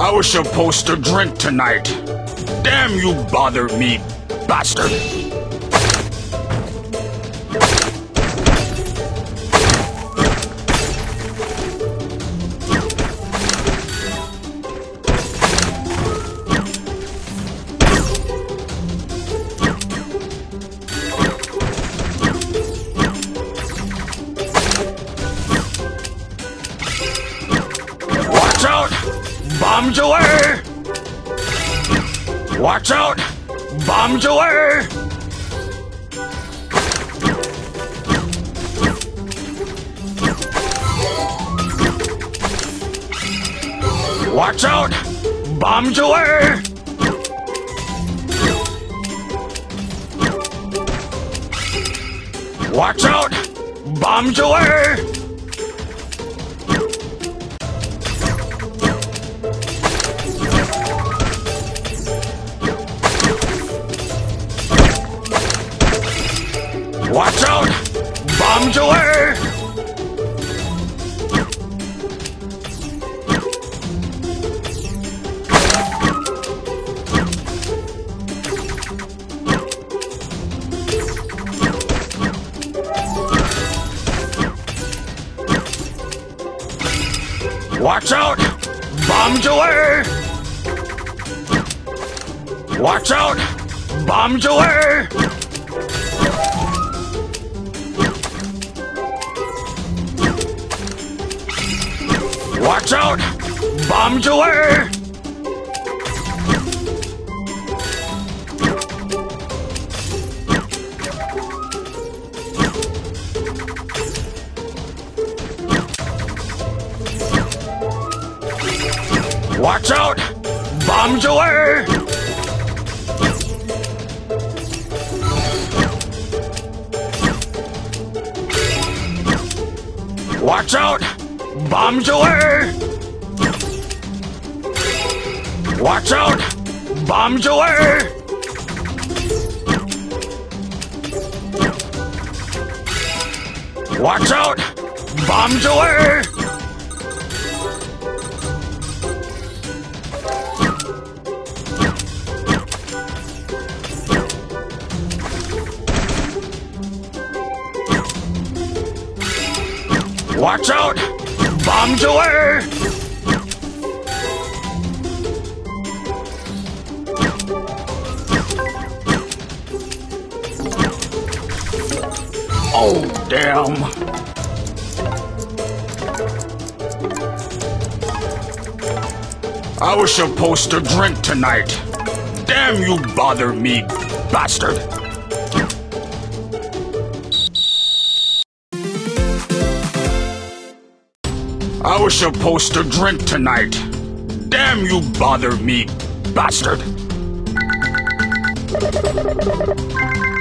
I was supposed to drink tonight. Damn, you bothered me, bastard. Watch out! Bombs away! Watch out! Bombs away! Watch out! Bombs away! Watch out! Bombs away! Watch out! Bombs away! Watch out! Bombs away! Watch out! Bombs away! Watch out! Bombs away! Watch out! Bombs away! Watch out! Bombs away! Watch out! Bombs away! Watch out! Bombs away! Watch out! Bombs away! Oh, damn. I was supposed to drink tonight. Damn, you bother me, bastard. I was supposed to drink tonight. Damn, you bother me, bastard.